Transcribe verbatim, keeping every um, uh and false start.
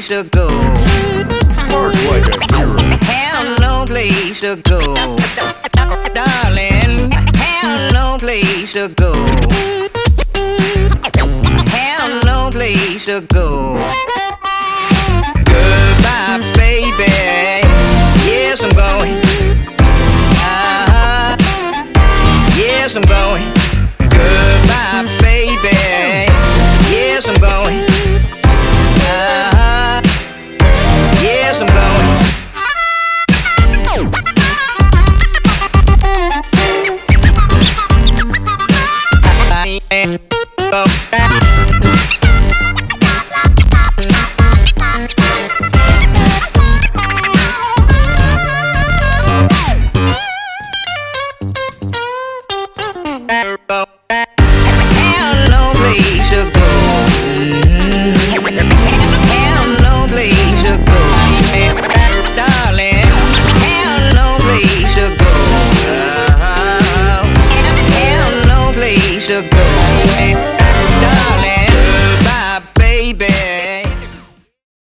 to go. Bark like a hero. Have no place to go. Darling, have no place to go. Have no place to go. Goodbye, baby. Yes, I'm going. Uh-huh. Yes, I'm going. Goodbye, baby. Yes, I'm going. Uh-huh. Yes, I'm going.